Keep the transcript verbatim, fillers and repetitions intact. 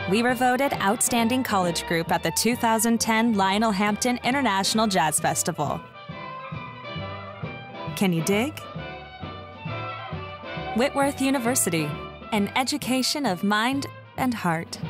We were voted Outstanding College Group at the two thousand ten Lionel Hampton International Jazz Festival. Can you dig? Whitworth University, an education of mind and heart.